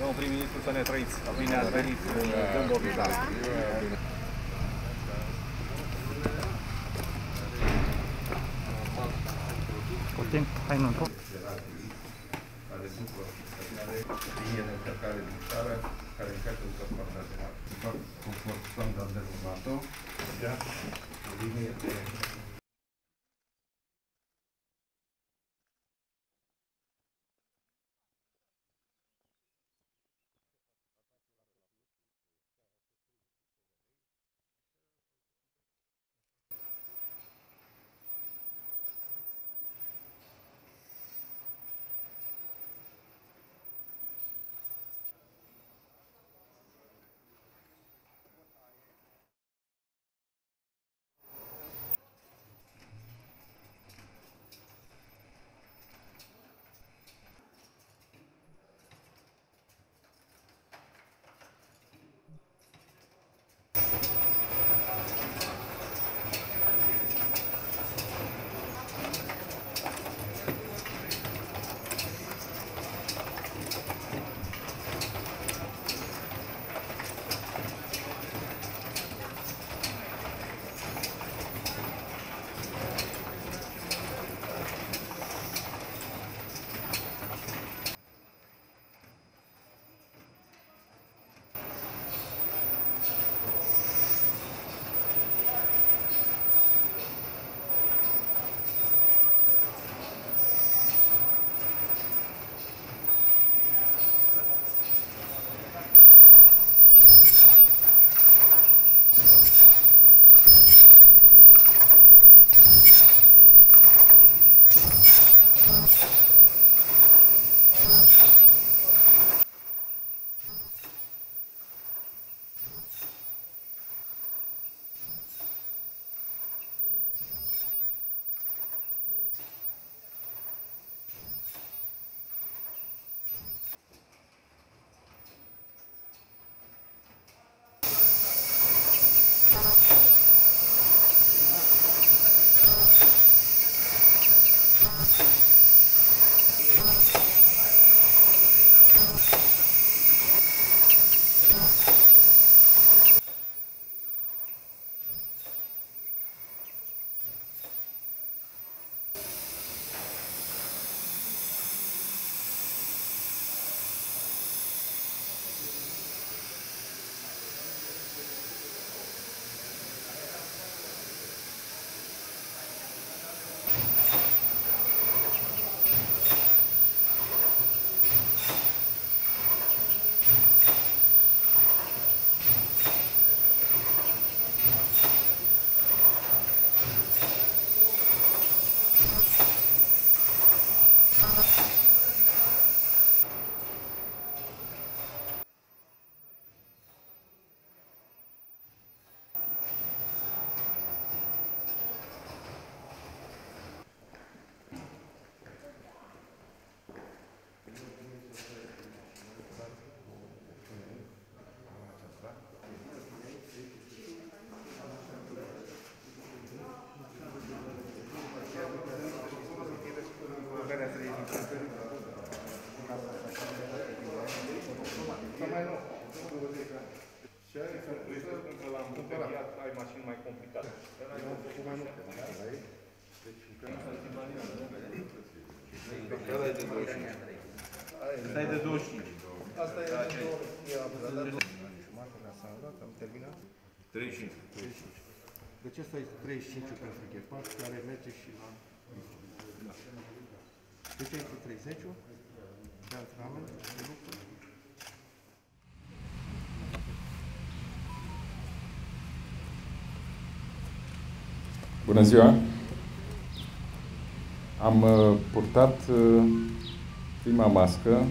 Domnul prim-ministru, să ne trăiți. Bine ați venit în Dâmbovița. Putem? Hai, nu pot. Care sunt linie de încărcare din țară, care încearcă să partajeze conform standardelor NATO, linie de ai mașini mai complicate. Ăla e de 25. Asta e de 25. Asta e de 25. Am terminat? 35. Deci ăsta e 35 pentru Ghepard, care merge și la... Deci aici e 30 de antrenament, de lucru. Bună ziua! Am purtat prima mască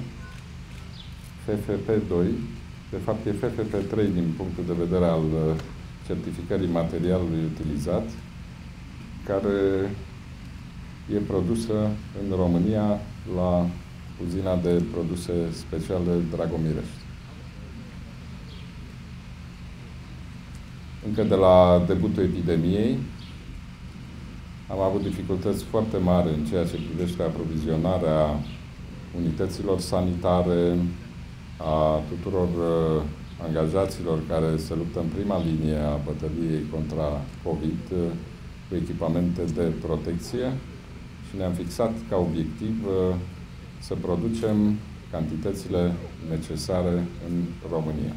FFP2, de fapt e FFP3 din punctul de vedere al certificării materialului utilizat, care e produsă în România la uzina de produse speciale Dragomirești. Încă de la debutul epidemiei am avut dificultăți foarte mari în ceea ce privește aprovizionarea unităților sanitare, a tuturor angajaților care se luptă în prima linie a bătăliei contra COVID cu echipamente de protecție și ne-am fixat ca obiectiv să producem cantitățile necesare în România.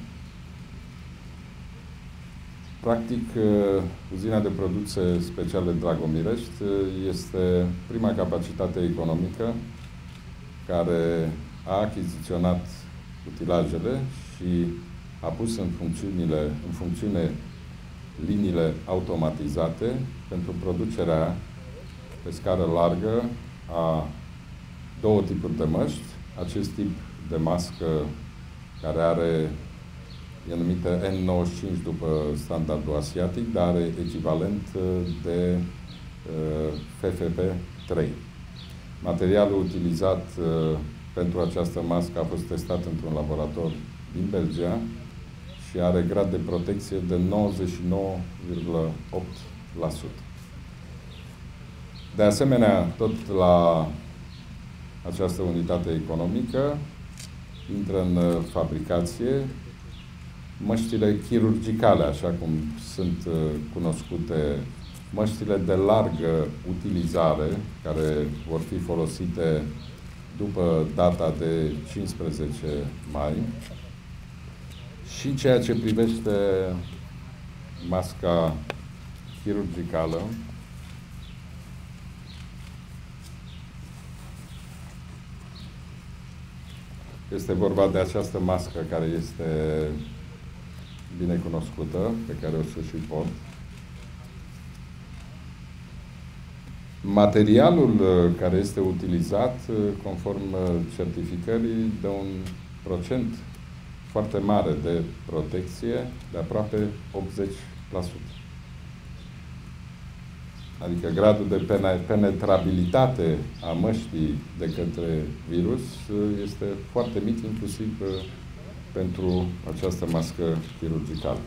Practic, uzina de producție speciale Dragomirești este prima capacitate economică care a achiziționat utilajele și a pus în funcțiune liniile automatizate pentru producerea pe scară largă a două tipuri de măști. Acest tip de mască care e numită N95 după standardul asiatic, dar are echivalent de FFP3. Materialul utilizat pentru această mască a fost testat într-un laborator din Belgia și are grad de protecție de 99,8%. De asemenea, tot la această unitate economică intră în fabricație măștile chirurgicale, așa cum sunt cunoscute, măștile de largă utilizare, care vor fi folosite după data de 15 mai, și ceea ce privește masca chirurgicală, este vorba de această mască care este bine cunoscută, pe care o să și port. Materialul care este utilizat, conform certificării, dă un procent foarte mare de protecție, de aproape 80%. Adică gradul de penetrabilitate a măștii de către virus este foarte mic, inclusiv pentru această mască chirurgicală.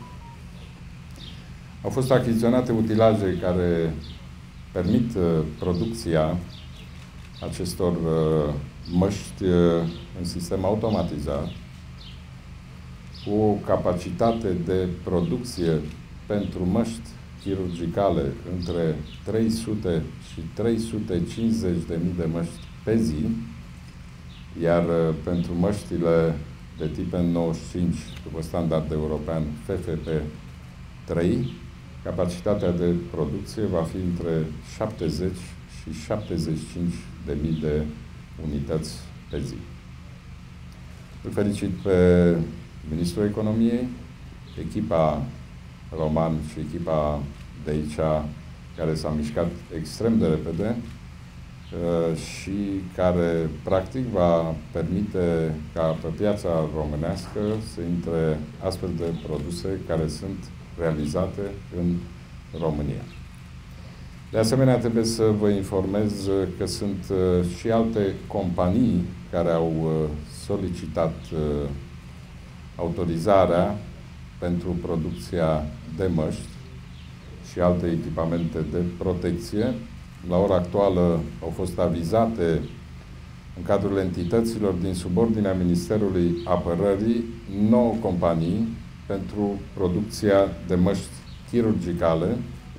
Au fost achiziționate utilaje care permit producția acestor măști în sistem automatizat, cu o capacitate de producție pentru măști chirurgicale între 300 și 350.000 de măști pe zi, iar pentru măștile de tip N95 după standard european FFP3, capacitatea de producție va fi între 70 și 75.000 de unități pe zi. Îl felicit pe Ministrul Economiei, echipa Roman și echipa de aici, care s-a mișcat extrem de repede și care, practic, va permite ca pe piața românească să intre astfel de produse care sunt realizate în România. De asemenea, trebuie să vă informez că sunt și alte companii care au solicitat autorizarea pentru producția de măști și alte echipamente de protecție. La ora actuală au fost avizate în cadrul entităților din subordinea Ministerului Apărării 9 companii pentru producția de măști chirurgicale.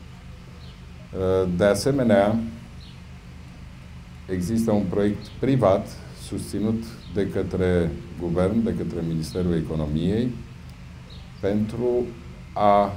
De asemenea, există un proiect privat susținut de către Guvern, de către Ministerul Economiei, pentru a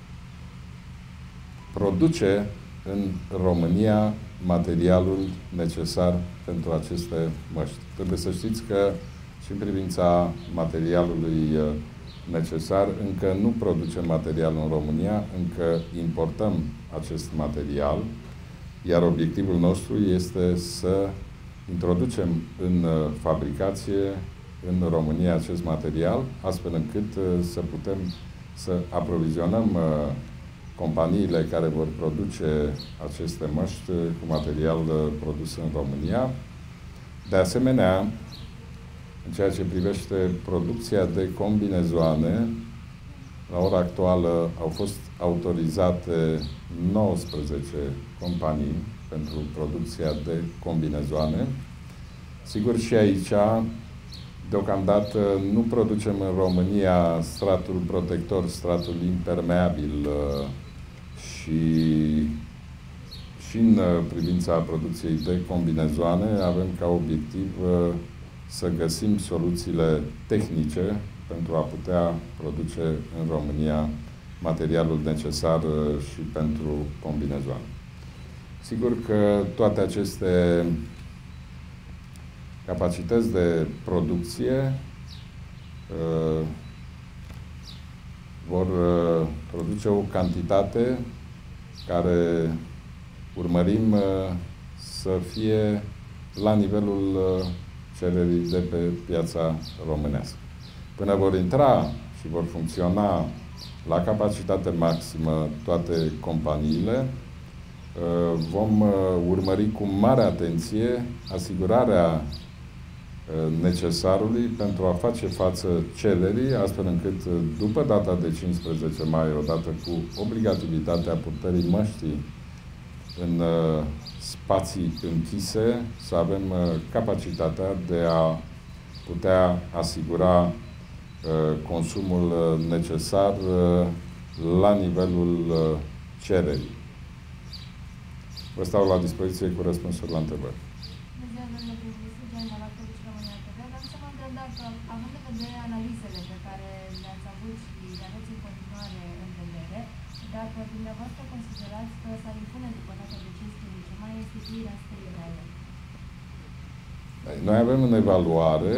produce în România materialul necesar pentru aceste măști. Trebuie să știți că și în privința materialului necesar, încă nu producem material în România, încă importăm acest material, iar obiectivul nostru este să introducem în fabricație în România acest material, astfel încât să putem să aprovizionăm companiile care vor produce aceste măști cu material produs în România. De asemenea, în ceea ce privește producția de combinezoane, la ora actuală au fost autorizate 19 companii pentru producția de combinezoane. Sigur, și aici Deocamdată nu producem în România stratul protector, stratul impermeabil și în privința producției de combinezoane avem ca obiectiv să găsim soluțiile tehnice pentru a putea produce în România materialul necesar și pentru combinezoane. Sigur că toate aceste capacități de producție vor produce o cantitate care urmărim să fie la nivelul cererii de pe piața românească. Până vor intra și vor funcționa la capacitate maximă toate companiile, vom urmări cu mare atenție asigurarea necesarului pentru a face față cererii, astfel încât după data de 15 mai, odată cu obligativitatea purtării măștii în spații închise, să avem capacitatea de a putea asigura consumul necesar la nivelul cererii. Vă stau la dispoziție cu răspunsuri la întrebări. Vreau să vă întreb dacă, având în vedere analizele pe care le-ați avut și le aveți în continuare în vedere, dacă dumneavoastră considerați că s-ar impune după data de 15 mai instituirea stării de alertă. Noi avem în evaluare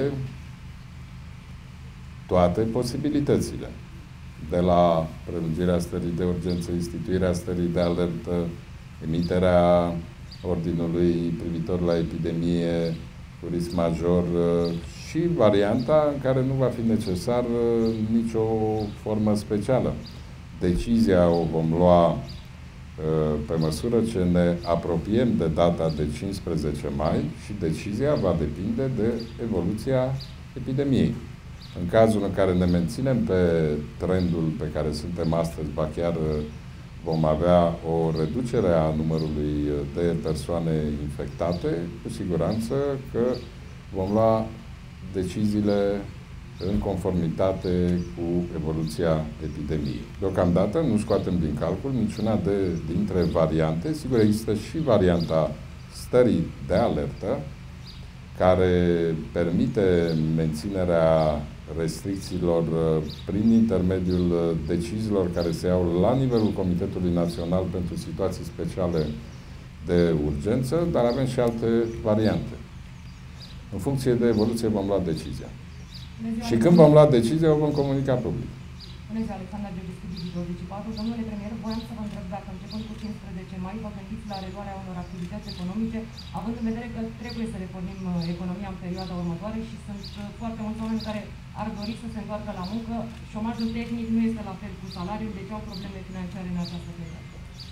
toate posibilitățile. De la prelungirea stării de urgență, instituirea stării de alertă, emiterea ordinului privitor la epidemie cu risc major și varianta în care nu va fi necesar nicio formă specială. Decizia o vom lua pe măsură ce ne apropiem de data de 15 mai și decizia va depinde de evoluția epidemiei. În cazul în care ne menținem pe trendul pe care suntem astăzi, ba chiar vom avea o reducere a numărului de persoane infectate, cu siguranță că vom lua deciziile în conformitate cu evoluția epidemiei. Deocamdată nu scoatem din calcul niciuna dintre variante. Sigur, există și varianta stării de alertă, care permite menținerea restricțiilor prin intermediul deciziilor care se iau la nivelul Comitetului Național pentru Situații Speciale de Urgență, dar avem și alte variante. În funcție de evoluție vom lua decizia. Și când vom lua decizia, o vom comunica public. Bună ziua, Alexandra Georgescu, Digi24. Domnule premier, voiam să vă întreb dacă începând cu 15 mai vă gândiți la reluarea unor activități economice, având în vedere că trebuie să repornim economia în perioada următoare și sunt foarte mulți oameni care ar dori să se întoarcă la muncă. Șomajul tehnic nu este la fel cu salariul, deci au probleme financiare în această perioadă.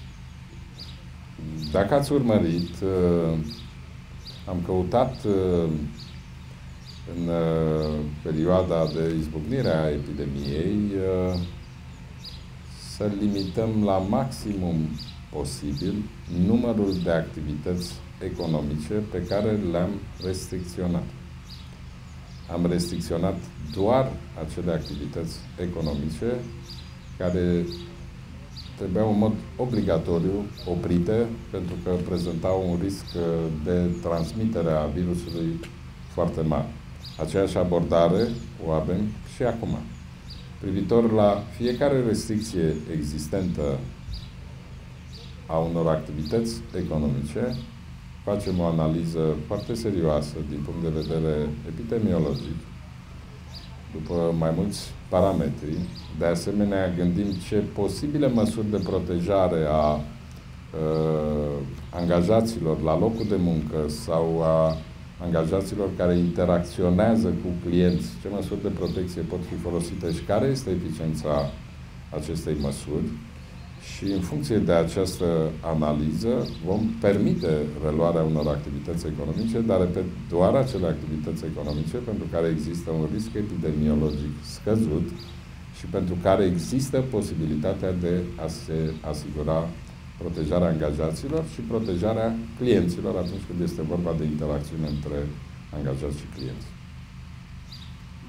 Dacă ați urmărit, am căutat în perioada de izbucnire a epidemiei să limităm la maximum posibil numărul de activități economice pe care le-am restricționat. Am restricționat doar acele activități economice care trebuiau în mod obligatoriu oprite pentru că prezentau un risc de transmitere a virusului foarte mare. Aceeași abordare o avem și acum. Privitor la fiecare restricție existentă a unor activități economice, facem o analiză foarte serioasă din punct de vedere epidemiologic, după mai mulți parametri. De asemenea, gândim ce posibile măsuri de protejare a angajaților la locul de muncă sau a angajaților care interacționează cu clienți, ce măsuri de protecție pot fi folosite și care este eficiența acestei măsuri. Și în funcție de această analiză vom permite reluarea unor activități economice, dar repet, doar acele activități economice pentru care există un risc epidemiologic scăzut și pentru care există posibilitatea de a se asigura protejarea angajaților și protejarea clienților atunci când este vorba de interacțiune între angajați și clienți.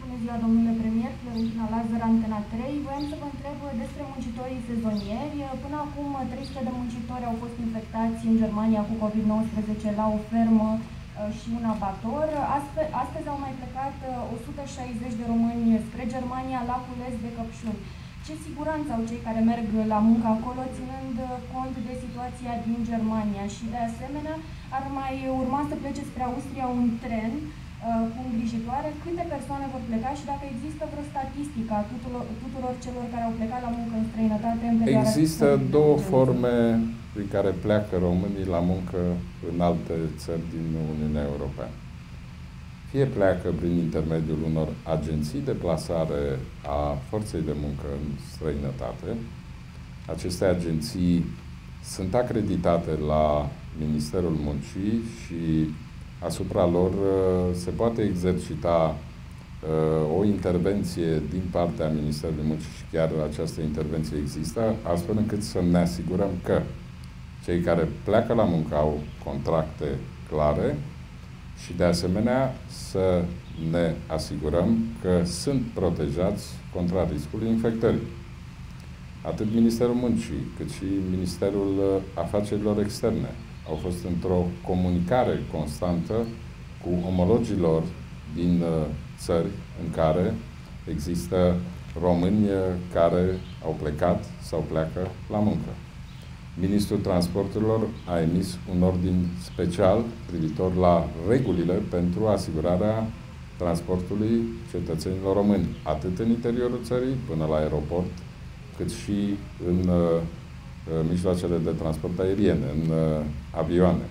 Bună ziua, domnule premier, Florentina Lazar, Antena 3. Voiam să vă întreb despre muncitorii sezonieri. Până acum, 300 de muncitori au fost infectați în Germania cu COVID-19 la o fermă și un abator. Astăzi au mai plecat 160 de români spre Germania la cules de căpșuni. Ce siguranță au cei care merg la muncă acolo, ținând cont de situația din Germania? Și de asemenea, ar mai urma să plece spre Austria un tren cu îngrijitoare. Câte persoane vor pleca și dacă există vreo statistică a tuturor celor care au plecat la muncă în străinătate în perioada... Există două forme prin care pleacă românii la muncă în alte țări din Uniunea Europeană. Fie pleacă prin intermediul unor agenții de plasare a forței de muncă în străinătate. Aceste agenții sunt acreditate la Ministerul Muncii și asupra lor se poate exercita o intervenție din partea Ministerului Muncii și chiar această intervenție există, astfel încât să ne asigurăm că cei care pleacă la muncă au contracte clare și, de asemenea, să ne asigurăm că sunt protejați contra riscului infectării. Atât Ministerul Muncii, cât și Ministerul Afacerilor Externe au fost într-o comunicare constantă cu omologilor din țări în care există români care au plecat sau pleacă la muncă. Ministrul Transporturilor a emis un ordin special privitor la regulile pentru asigurarea transportului cetățenilor români, atât în interiorul țării, până la aeroport, cât și în mijloacele de transport aeriene, în avioane.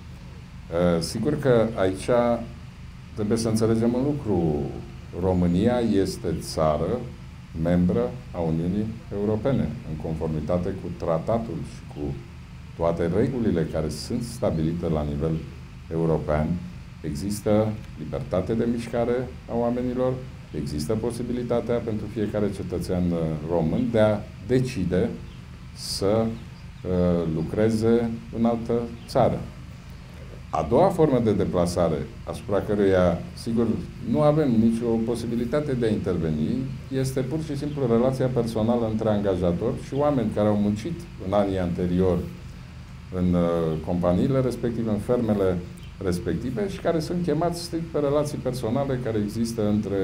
Sigur că aici trebuie să înțelegem un lucru. România este țară membră a Uniunii Europene, în conformitate cu tratatul și cu toate regulile care sunt stabilite la nivel european. Există libertate de mișcare a oamenilor, există posibilitatea pentru fiecare cetățean român de a decide să lucreze în altă țară. A doua formă de deplasare, asupra căruia, sigur, nu avem nicio posibilitate de a interveni, este pur și simplu relația personală între angajator și oameni care au muncit în anii anteriori în companiile respective, în fermele respective și care sunt chemați strict pe relații personale care există între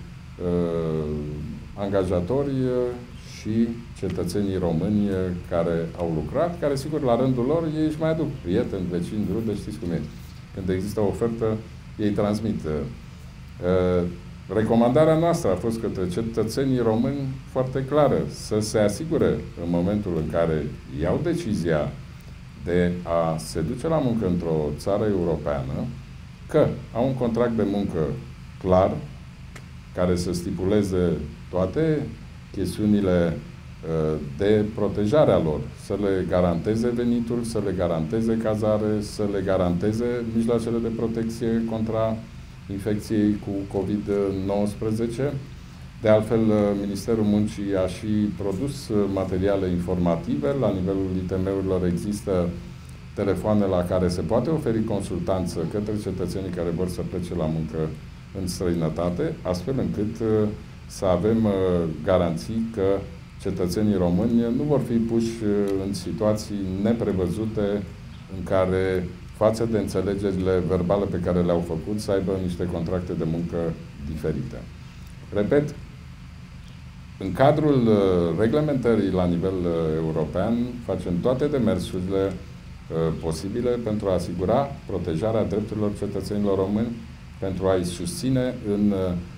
angajatori și cetățenii români care au lucrat, care, sigur, la rândul lor, ei își mai aduc prieteni, vecini, rude, știți cum e. Când există o ofertă, ei transmit. Recomandarea noastră a fost către cetățenii români foarte clară, să se asigure în momentul în care iau decizia de a se duce la muncă într-o țară europeană, că au un contract de muncă clar, care să stipuleze toate chestiunile de protejare a lor, să le garanteze venitul, să le garanteze cazare, să le garanteze mijloacele de protecție contra infecției cu COVID-19. De altfel, Ministerul Muncii a și produs materiale informative. La nivelul ITM-urilor există telefoane la care se poate oferi consultanță către cetățenii care vor să plece la muncă în străinătate, astfel încât să avem garanții că cetățenii români nu vor fi puși în situații neprevăzute în care, față de înțelegerile verbale pe care le-au făcut, să aibă niște contracte de muncă diferite. Repet, în cadrul reglementării la nivel european, facem toate demersurile posibile pentru a asigura protejarea drepturilor cetățenilor români, pentru a-i susține în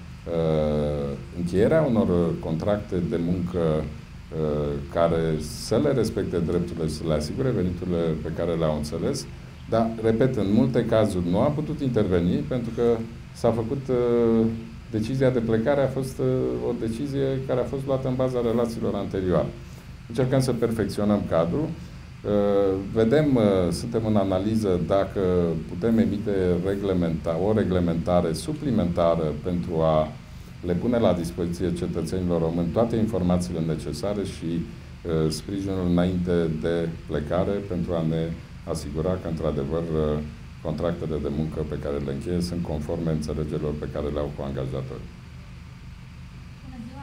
încheierea unor contracte de muncă care să le respecte drepturile și să le asigure veniturile pe care le-au înțeles. Dar, repet, în multe cazuri nu a putut interveni pentru că s-a făcut decizia de plecare, a fost o decizie care a fost luată în baza relațiilor anterioare. Încercăm să perfecționăm cadrul. Vedem, suntem în analiză dacă putem emite o reglementare suplimentară pentru a le pune la dispoziție cetățenilor români toate informațiile necesare și sprijinul înainte de plecare pentru a ne asigura că, într-adevăr, contractele de muncă pe care le încheie sunt conforme înțelegerilor pe care le au cu angajatorii.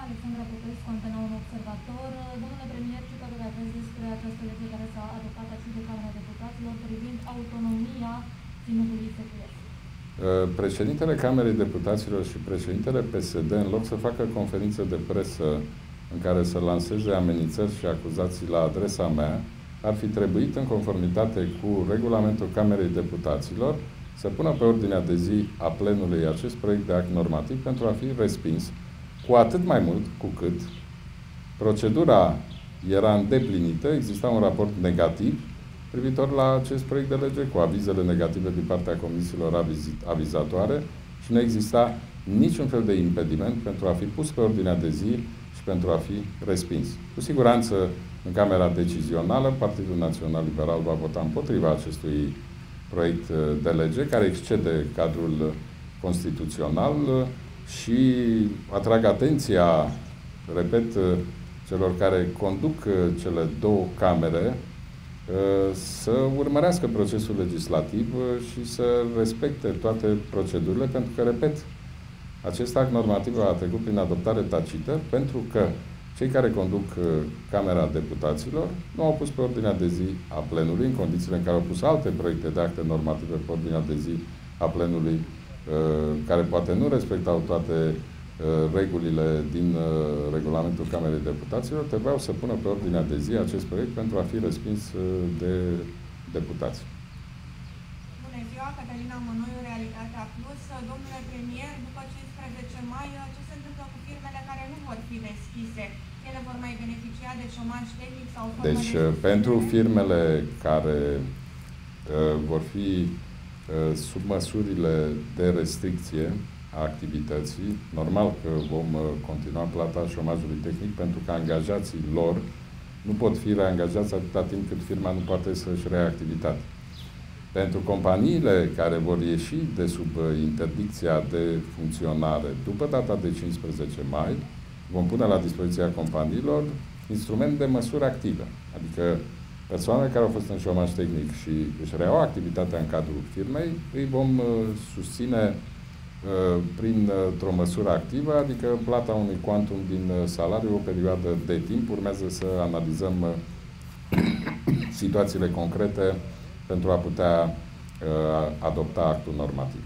Alexandra Popescu, Antena 1 Observator. Domnule premier, ce părere aveți despre această lege care s-a adoptat atât de Camera Deputaților privind autonomia Ținutului SPF? Președintele Camerei Deputaților și președintele PSD, în loc să facă conferință de presă în care să lanseze amenințări și acuzații la adresa mea, ar fi trebuit, în conformitate cu regulamentul Camerei Deputaților, să pună pe ordinea de zi a plenului acest proiect de act normativ pentru a fi respins, cu atât mai mult cu cât procedura era îndeplinită, exista un raport negativ privitor la acest proiect de lege, cu avizele negative din partea comisiilor avizatoare și nu exista niciun fel de impediment pentru a fi pus pe ordinea de zi și pentru a fi respins. Cu siguranță, în Camera Decizională, Partidul Național Liberal va vota împotriva acestui proiect de lege, care excede cadrul constituțional și atrag atenția, repet, celor care conduc cele două camere să urmărească procesul legislativ și să respecte toate procedurile, pentru că, repet, acest act normativ a trecut prin adoptare tacită, pentru că cei care conduc Camera Deputaților nu au pus pe ordinea de zi a plenului, în condițiile în care au pus alte proiecte de acte normative pe ordinea de zi a plenului, care poate nu respectau toate regulile din regulamentul Camerei Deputaților, trebuiau să pună pe ordinea de zi acest proiect pentru a fi respins de deputați. Bună ziua, Cătălina Mănoiu, Realitatea Plus. Domnule premier, după 15 mai, ce se întâmplă cu firmele care nu vor fi deschise? Ele vor mai beneficia de șomaj tehnic sau formă Deci, de pentru firmele care vor fi sub măsurile de restricție a activității, normal că vom continua plata șomajului tehnic, pentru că angajații lor nu pot fi reangajați atâta timp cât firma nu poate să-și reia activitatea. Pentru companiile care vor ieși de sub interdicția de funcționare după data de 15 mai, vom pune la dispoziția companiilor instrument de măsură activă. Adică persoanele care au fost în șomaj tehnic și își reiau activitatea în cadrul firmei, îi vom susține printr-o măsură activă, adică plata unui quantum din salariu o perioadă de timp. Urmează să analizăm situațiile concrete pentru a putea adopta actul normativ.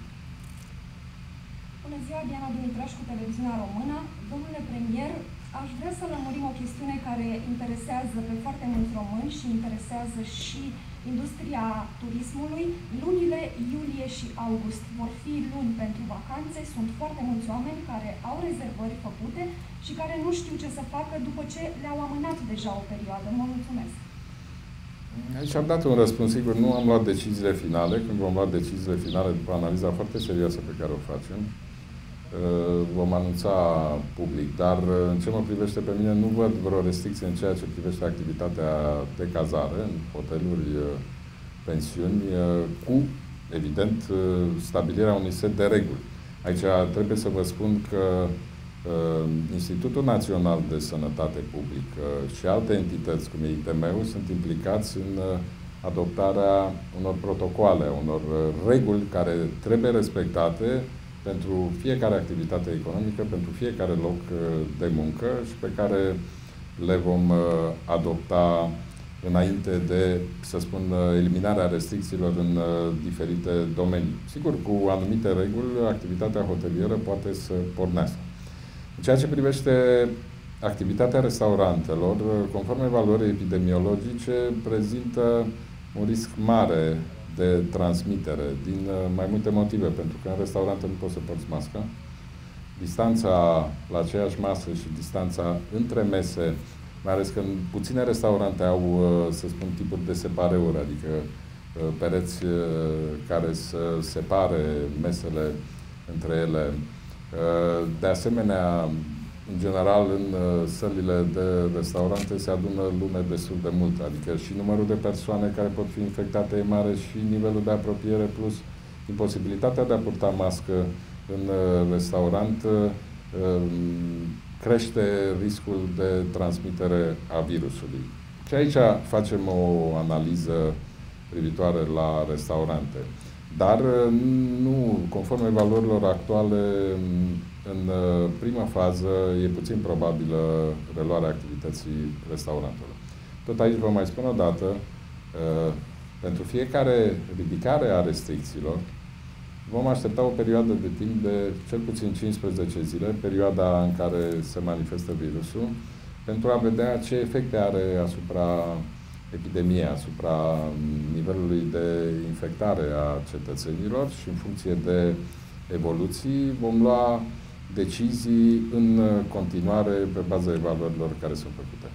Bună ziua, Diana Dumitraș cu Televiziunea Română. Domnule premier, aș vrea să lămurim o chestiune care interesează pe foarte mulți români și interesează și industria turismului. Lunile iulie și august vor fi luni pentru vacanțe. Sunt foarte mulți oameni care au rezervări făcute și care nu știu ce să facă după ce le-au amânat deja o perioadă. Mă mulțumesc. Aici am dat un răspuns, sigur, nu am luat deciziile finale. Când vom lua deciziile finale, după analiza foarte serioasă pe care o facem, vom anunța public. Dar în ce mă privește pe mine, nu văd vreo restricție în ceea ce privește activitatea de cazare, în hoteluri, pensiuni, cu, evident, stabilirea unui set de reguli. Aici trebuie să vă spun că Institutul Național de Sănătate Publică și alte entități, cum e ITM-ul, sunt implicați în adoptarea unor protocoale, unor reguli care trebuie respectate pentru fiecare activitate economică, pentru fiecare loc de muncă și pe care le vom adopta înainte de, să spun, eliminarea restricțiilor în diferite domenii. Sigur, cu anumite reguli, activitatea hotelieră poate să pornească. În ceea ce privește activitatea restaurantelor, conform evaluării epidemiologice, prezintă un risc mare de transmitere, din mai multe motive, pentru că în restaurante nu poți să porți mască. Distanța la aceeași masă și distanța între mese, mai ales că în puține restaurante au, să spun, tipuri de separeuri, adică pereți care să separe mesele între ele. De asemenea, în general, în sălile de restaurante se adună lume destul de mult, adică și numărul de persoane care pot fi infectate e mare și nivelul de apropiere plus imposibilitatea de a purta mască în restaurant crește riscul de transmitere a virusului. Și aici facem o analiză privitoare la restaurante. Dar nu, conform evaluărilor actuale, în prima fază e puțin probabilă reluarea activității restaurantului. Tot aici vă mai spun o dată, pentru fiecare ridicare a restricțiilor, vom aștepta o perioadă de timp de cel puțin 15 zile, perioada în care se manifestă virusul, pentru a vedea ce efecte are asupra epidemiei, asupra nivelului de infectare a cetățenilor și în funcție de evoluții vom lua decizii în continuare pe baza evaluărilor care sunt făcute.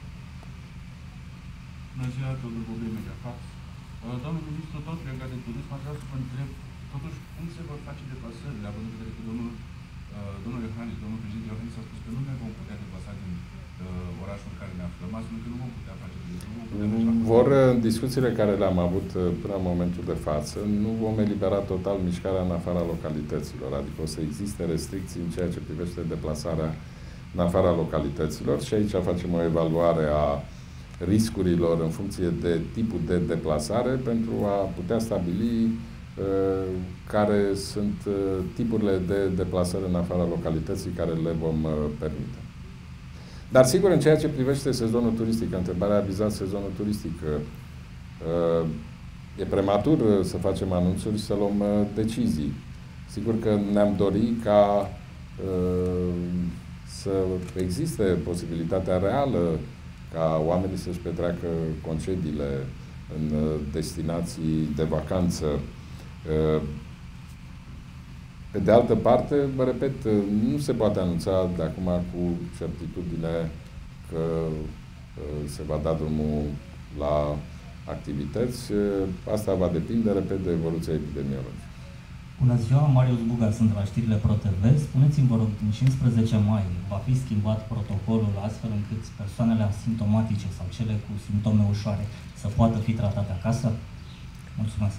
Bună ziua, domnul Bobie Mediafax. Domnul ministru, tot legat de turism, aș vrea să vă întreb, totuși, cum se vor face deplasările, având în vedere că domnul Iohannis, domnul președinte Iohannis a spus că nu ne vom putea deplasa din orașul în care ne aflăm, astfel că nu vom putea face în discuțiile care le-am avut până în momentul de față, nu vom elibera total mișcarea în afara localităților, adică o să existe restricții în ceea ce privește deplasarea în afara localităților și aici facem o evaluare a riscurilor în funcție de tipul de deplasare pentru a putea stabili care sunt tipurile de deplasări în afara localității care le vom permite. Dar sigur, în ceea ce privește sezonul turistic, întrebarea a vizat sezonul turistic. E prematur să facem anunțuri, să luăm decizii. Sigur că ne-am dorit ca să existe posibilitatea reală ca oamenii să-și petreacă concediile în destinații de vacanță. Pe de altă parte, vă repet, nu se poate anunța de acum cu certitudine că se va da drumul la activități. Asta va depinde, repet, de evoluția epidemiologică. Bună ziua, Marius Buga, sunt de la știrile ProTV. Spuneți-mi, vă rog, din 15 mai va fi schimbat protocolul astfel încât persoanele asimptomatice sau cele cu simptome ușoare să poată fi tratate acasă? Mulțumesc!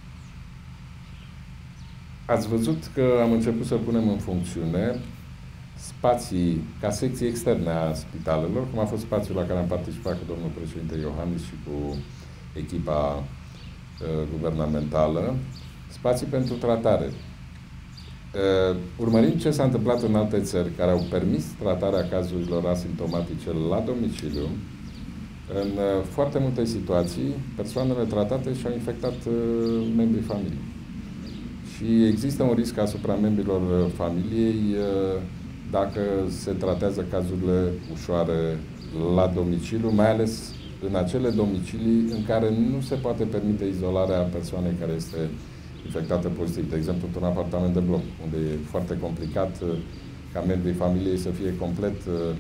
Ați văzut că am început să punem în funcțiune spații ca secții externe a spitalelor, cum a fost spațiul la care am participat cu domnul președinte Iohannis și cu echipa guvernamentală, spații pentru tratare. Urmărind ce s-a întâmplat în alte țări care au permis tratarea cazurilor asimptomatice la domiciliu, în foarte multe situații, persoanele tratate și-au infectat membrii familiei. Și există un risc asupra membrilor familiei dacă se tratează cazurile ușoare la domiciliu, mai ales în acele domicilii în care nu se poate permite izolarea persoanei care este infectată pozitiv. De exemplu, într-un apartament de bloc, unde e foarte complicat ca membrii familiei să fie complet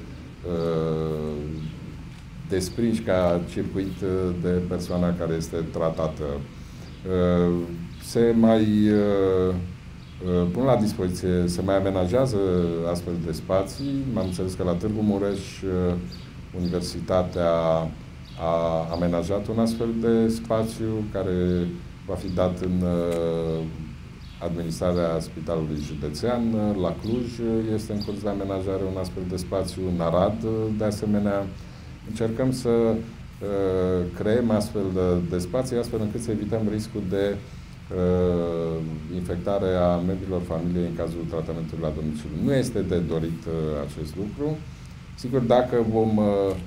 desprinși ca circuit de persoana care este tratată. Se mai pun la dispoziție, se mai amenajează astfel de spații. M-am înțeles că la Târgu Mureș Universitatea a amenajat un astfel de spațiu care va fi dat în administrarea Spitalului Județean. La Cluj este în curs de amenajare un astfel de spațiu, în Arad, de asemenea. Încercăm să creăm astfel de spații, astfel încât să evităm riscul de infectare a membrilor familiei în cazul tratamentului la domiciliu. Nu este de dorit acest lucru. Sigur, dacă vom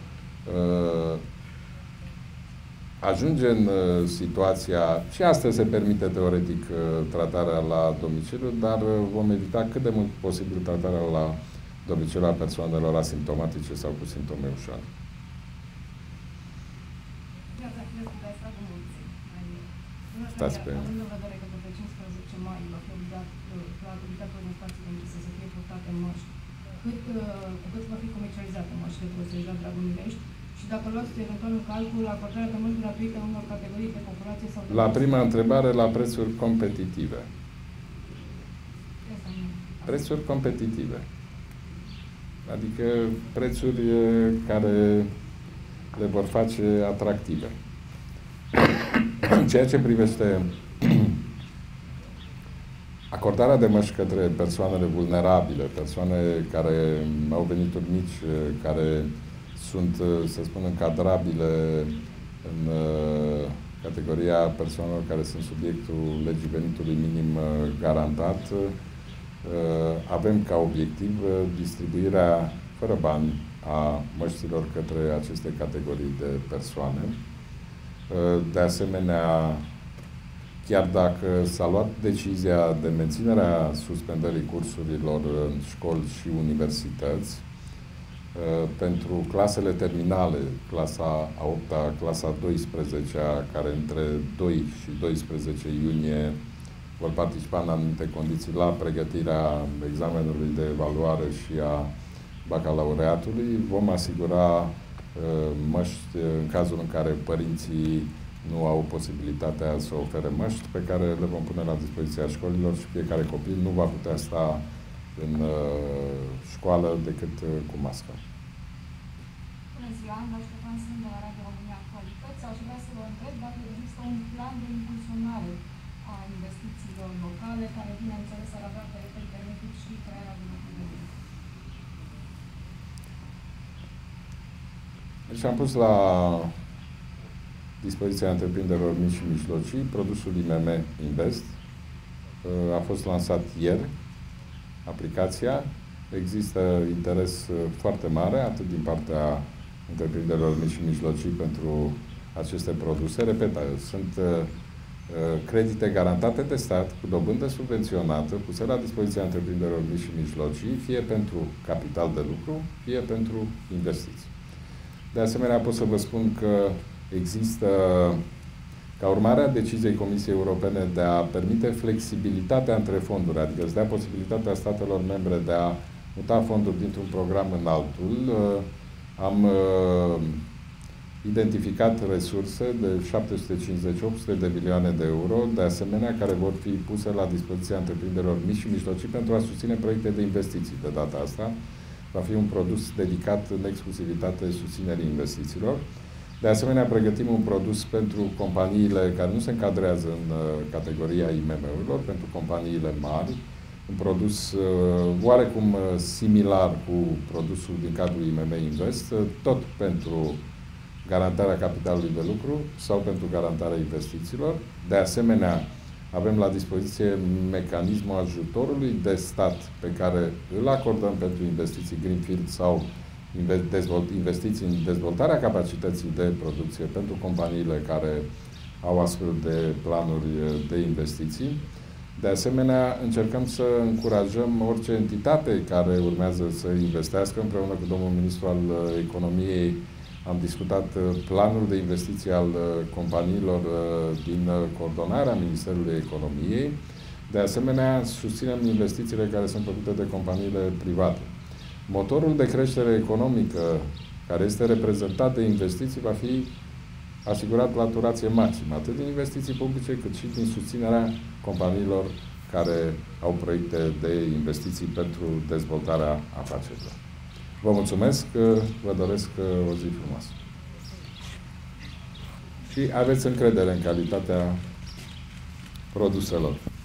ajunge în situația, și astăzi se permite teoretic tratarea la domiciliu, dar vom evita cât de mult posibil tratarea la domiciliu a persoanelor asimptomatice sau cu simptome ușoare. Stați pe având în vedere că pe 15 mai va fi obligat la activitatea în spațiile închise să fie purtate măști, cât va fi comercializate măștile folosite la Dragul Milești și dacă luați eventual în calcul acordarea de măști gratuite unor categorii de populație sau... La prima întrebare, la prețuri competitive. Prețuri competitive. Adică prețuri care le vor face atractive. În ceea ce privește acordarea de măști către persoanele vulnerabile, persoane care au venituri mici, care sunt, să spun, încadrabile în categoria persoanelor care sunt subiectul legii venitului minim garantat, avem ca obiectiv distribuirea fără bani a măștilor către aceste categorii de persoane. De asemenea, chiar dacă s-a luat decizia de menținerea suspendării cursurilor în școli și universități, pentru clasele terminale, clasa a 8-a, clasa 12-a, care între 2 și 12 iunie vor participa în anumite condiții la pregătirea examenului de evaluare și a bacalaureatului, vom asigura măști în cazul în care părinții nu au posibilitatea să ofere măști, pe care le vom pune la dispoziția școlilor și fiecare copil nu va putea sta în școală decât cu mască. Bună ziua, Ana Ștefan, sunt de la Radio România Actualități. Aș vrea să vă întreb dacă există un plan de impulsionare a investițiilor locale, care, bineînțeles, ar avea pe efect benefic și crearea de locuri de muncă. Deci am pus la dispoziția întreprinderilor mici și mijlocii produsul IMM Invest. A fost lansat ieri aplicația. Există interes foarte mare, atât din partea întreprinderilor mici și mijlocii pentru aceste produse. Repet, sunt credite garantate de stat, cu dobândă subvenționată, puse la dispoziția întreprinderilor mici și mijlocii, fie pentru capital de lucru, fie pentru investiții. De asemenea, pot să vă spun că există, ca urmare a deciziei Comisiei Europene de a permite flexibilitatea între fonduri, adică să dea posibilitatea statelor membre de a muta fonduri dintr-un program în altul, am identificat resurse de 750-800 de milioane de euro, de asemenea, care vor fi puse la dispoziția întreprinderilor mici și mijlocii pentru a susține proiecte de investiții. De data asta va fi un produs dedicat în exclusivitate susținerii investițiilor. De asemenea, pregătim un produs pentru companiile care nu se încadrează în categoria IMM-urilor, pentru companiile mari, un produs oarecum similar cu produsul din cadrul IMM Invest, tot pentru garantarea capitalului de lucru sau pentru garantarea investițiilor. De asemenea, avem la dispoziție mecanismul ajutorului de stat pe care îl acordăm pentru investiții greenfield sau investiții în dezvoltarea capacității de producție pentru companiile care au astfel de planuri de investiții. De asemenea, încercăm să încurajăm orice entitate care urmează să investească. Împreună cu domnul ministru al Economiei am discutat planul de investiții al companiilor din coordonarea Ministerului Economiei. De asemenea, susținem investițiile care sunt făcute de companiile private. Motorul de creștere economică, care este reprezentat de investiții, va fi asigurat la turație maximă, atât din investiții publice, cât și din susținerea companiilor care au proiecte de investiții pentru dezvoltarea afacerilor. Vă mulțumesc, vă doresc o zi frumoasă. Și aveți încredere în calitatea produselor.